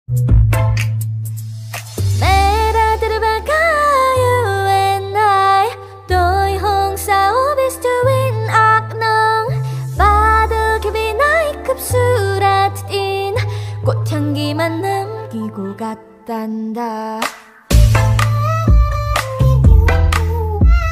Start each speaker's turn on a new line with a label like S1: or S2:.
S1: मेरा तेरा you and I đôi hôn sao biết to win ác nông 바득이 나의 급수라트인 꽃향기만 남기고 갔단다